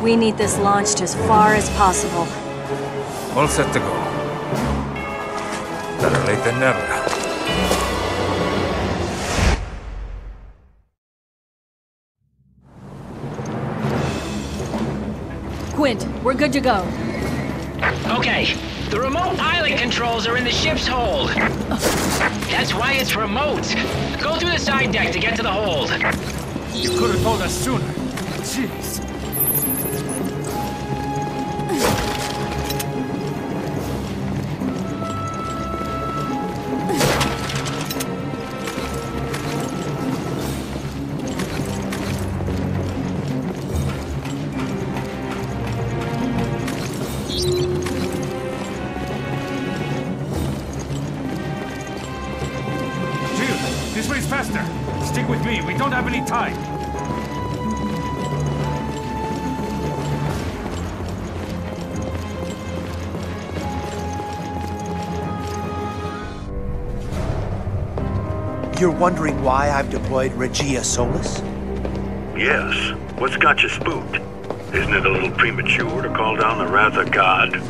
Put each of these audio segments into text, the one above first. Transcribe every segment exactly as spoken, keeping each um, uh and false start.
We need this launched as far as possible. All set to go. Better late than never. Quint, we're good to go. Okay, the remote pilot controls are in the ship's hold. That's why it's remote. Go through the side deck to get to the hold. You could have told us sooner. Jeez. This way's faster. Stick with me. We don't have any time. You're wondering why I've deployed Regia Solis? Yes. What's got you spooked? Isn't it a little premature to call down the wrath of God?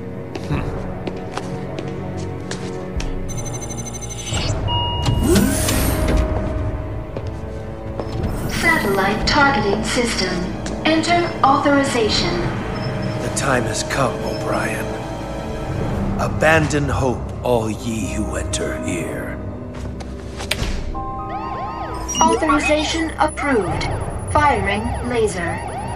Satellite targeting system. Enter authorization. The time has come, O'Brien. Abandon hope, all ye who enter here. Authorization approved. Firing laser.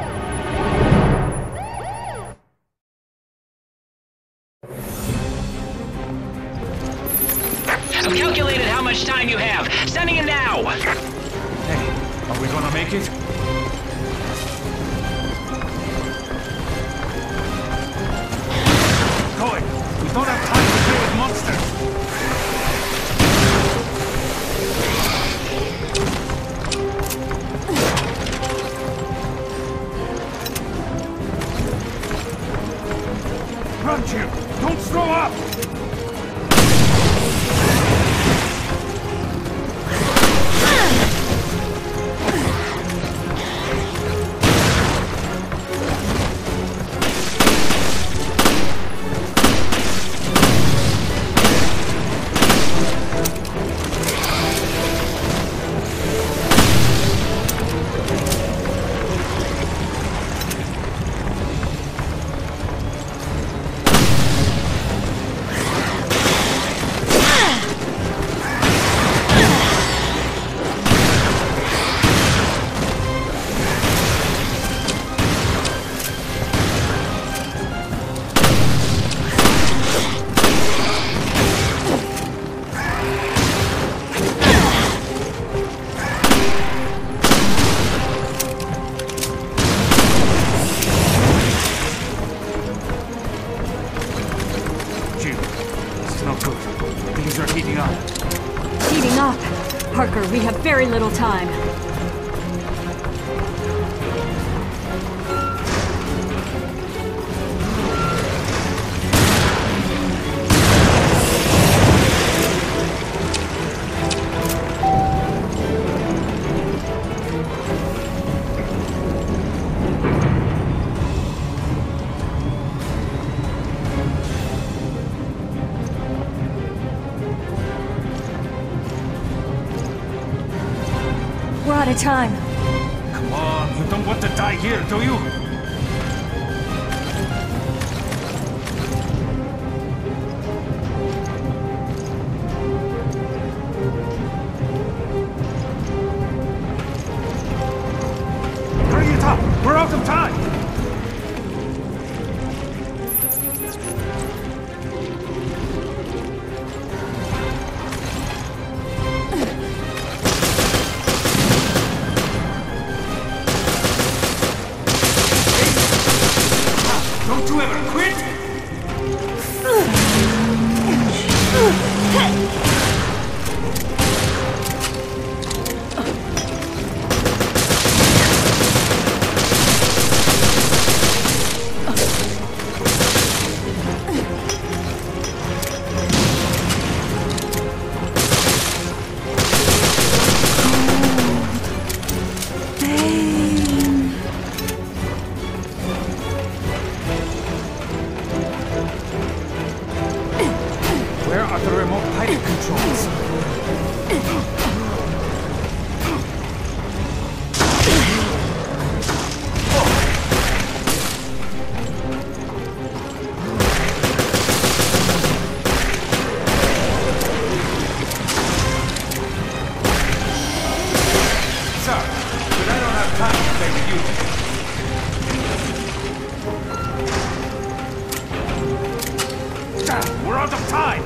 I've calculated how much time you have. Sending it now. Hey, are we gonna make it? Going. We don't have time to play with monsters. Run, Jim! Don't slow up! Parker, we have very little time. We're out of time. Come on, you don't want to die here, do you? Hurry it up! We're out of time! Where are the remote pilot controls? Sir, but I don't have time to play with you. Damn, we're out of time!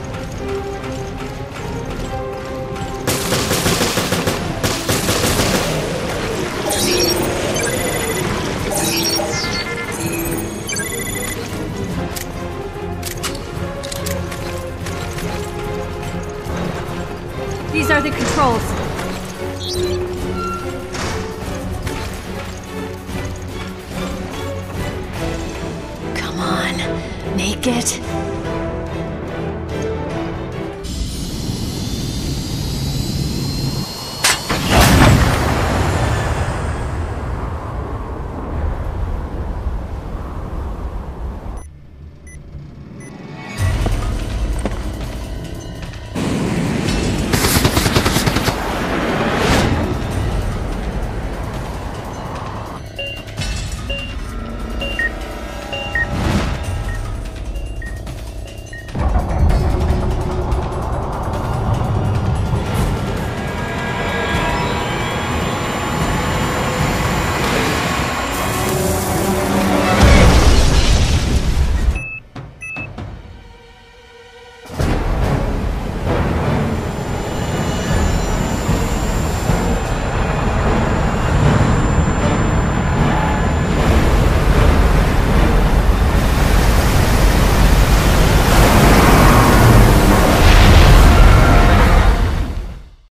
These are the controls. Come on, make it.